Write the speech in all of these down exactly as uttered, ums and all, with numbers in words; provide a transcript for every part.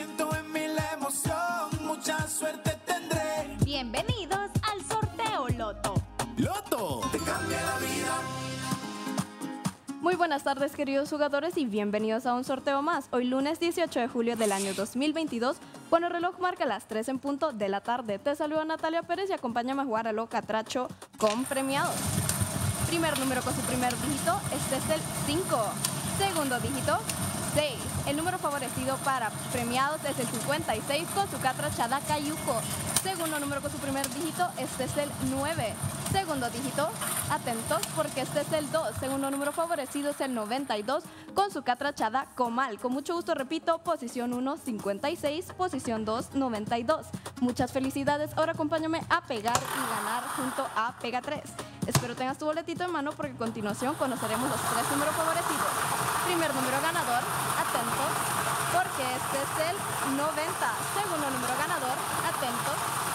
aumento en mi la emoción, mucha suerte tendré. Bienvenidos al sorteo Loto. Loto te cambia la vida. Muy buenas tardes, queridos jugadores, y bienvenidos a un sorteo más. Hoy lunes dieciocho de julio del año dos mil veintidós, cuando el reloj marca las tres en punto de la tarde. Te saluda Natalia Pérez y acompáñame a jugar a lo catracho con premiados. Primer número con su primer dígito, este es el cinco. Segundo dígito, seis. El número favorecido para premiados es el cincuenta y seis con su catrachada Cayuco. Segundo número con su primer dígito, este es el nueve. Segundo dígito, atentos porque este es el dos. Segundo número favorecido es el noventa y dos con su catrachada Comal. Con mucho gusto repito, posición uno, cincuenta y seis, posición dos, noventa y dos. Muchas felicidades, ahora acompáñame a pegar y ganar junto a Pega tres. Espero tengas tu boletito en mano porque a continuación conoceremos los tres números favorecidos. Primer número ganador, atentos, porque este es el noventa. Segundo número ganador, atentos,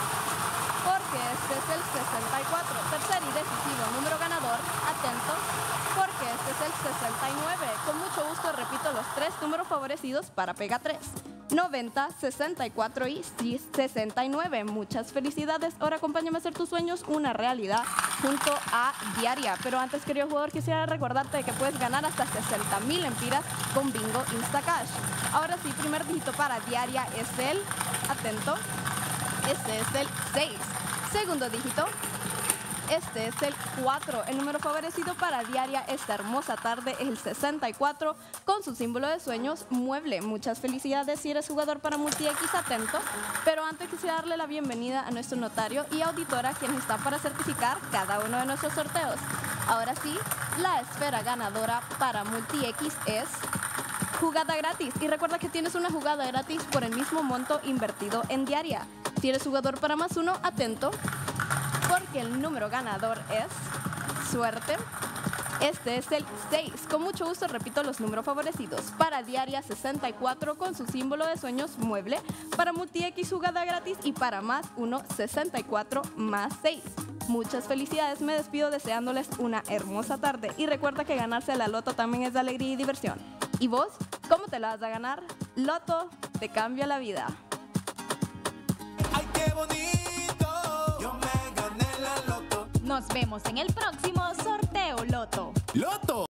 porque este es el sesenta y cuatro. Tercer y decisivo número ganador, atentos, porque este es el sesenta y nueve. Con mucho gusto repito los tres números favorecidos para Pega tres. noventa, sesenta y cuatro y sesenta y nueve. Muchas felicidades. Ahora acompáñame a hacer tus sueños una realidad junto a Diaria. Pero antes, querido jugador, quisiera recordarte de que puedes ganar hasta sesenta mil empiras con Bingo Instacash. Ahora sí, primer dígito para Diaria es el, atento, este es el seis. Segundo dígito, este es el cuatro. El número favorecido para Diaria esta hermosa tarde es el sesenta y cuatro con su símbolo de sueños mueble. Muchas felicidades si eres jugador para Multi-X, atento. Pero antes quisiera darle la bienvenida a nuestro notario y auditora, quienes están para certificar cada uno de nuestros sorteos. Ahora sí, la esfera ganadora para Multi-X es jugada gratis. Y recuerda que tienes una jugada gratis por el mismo monto invertido en Diaria. Si eres jugador para más uno, atento, porque el número ganador es suerte. Este es el seis. Con mucho gusto repito los números favorecidos. Para Diaria sesenta y cuatro con su símbolo de sueños mueble. Para Multi-X jugada gratis y para más uno sesenta y cuatro más seis. Muchas felicidades, me despido deseándoles una hermosa tarde. Y recuerda que ganarse la Loto también es de alegría y diversión. ¿Y vos? ¿Cómo te la vas a ganar? Loto te cambia la vida. Ay, qué bonito, yo me gané la Loto. Nos vemos en el próximo sorteo Loto. Loto.